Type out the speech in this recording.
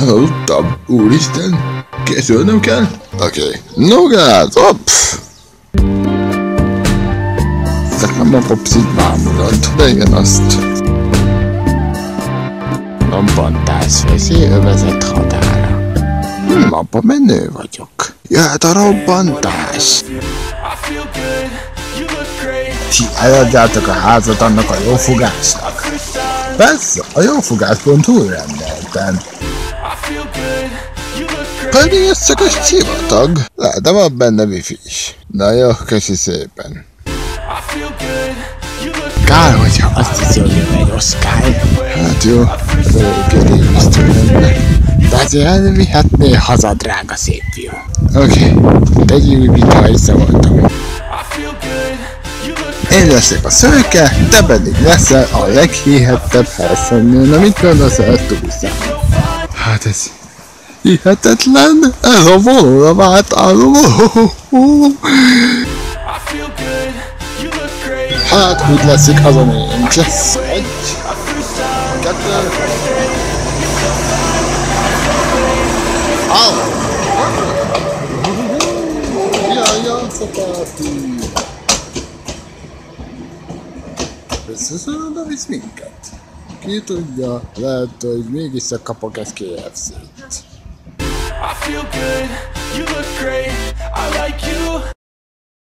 Aludtam. Úristen. Készülnöm kell? Oké. Nogát, hopp! Nekem a popszit bámulod. De igen, azt. Robbantás veszi övezet határa. Abba menő vagyok. Jöhet a robbantás. Ti eladjátok a házat annak a jófogásnak? Persze, a jófogás.hu rendeltem. Pedig ez csak egy sivatag. Lehet, de van benne wifi is. Na jó, köszi szépen. Kár, hogyha azt hiszi, hogy jön egy oszkály. Hát jó, rémisztő lenne. De azért elvihetnél haza, drága szép fiú. Oké, Tegyünk vita, visszavoltam. én leszek a szőke, te pedig leszel a leghihettebb helyszínen. Na mit mondasz el, túlszám? Hát ez hihetetlen, ez a vonóra vált álló. Hát úgy leszik az a nincs. Egy, kettő. Jaj, szapáti. Összeszorod a visz minket? Ki tudja, lehet, hogy mégis csak kapok egy KFC-t.